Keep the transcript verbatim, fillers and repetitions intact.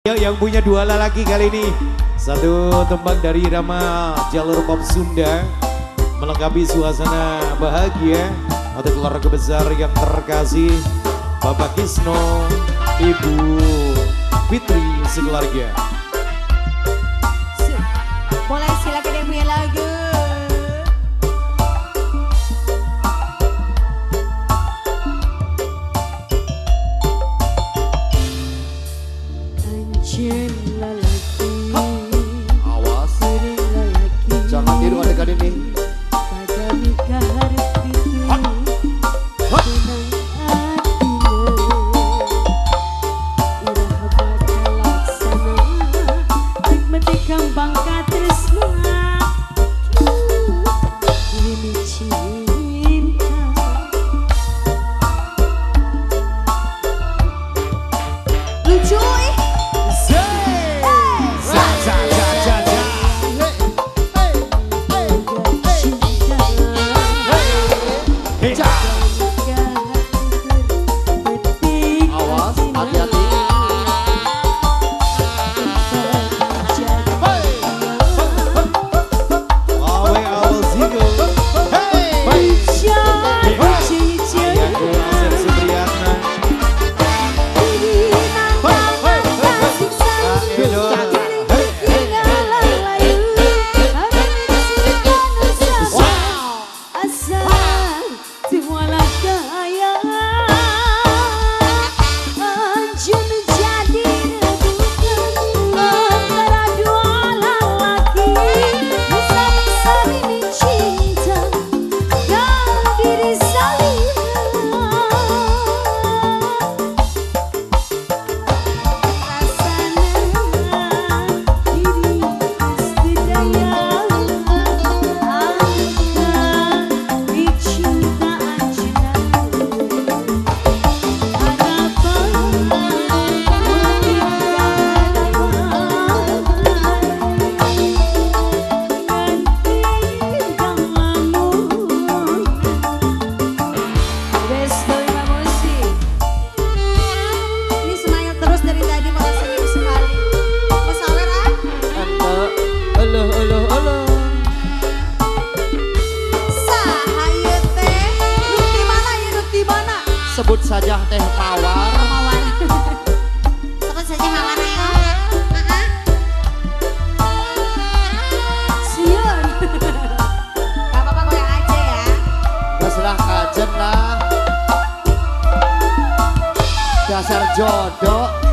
Ya, yang punya dua lagi kali ini. Satu tembang dari Irama jalur pop Sunda melengkapi suasana bahagia untuk keluarga besar yang terkasih, Bapak Kisno, Ibu Fitri sekeluarga. Boleh silakan yang punya lagu. Awas, jangan tiru adegan ini. Sebut saja teh mawar. Mawar. Sebut saja mawar ayo. Siun. Gak apa-apa goyang aja ya. Terserah kajen lah. Dasar jodoh.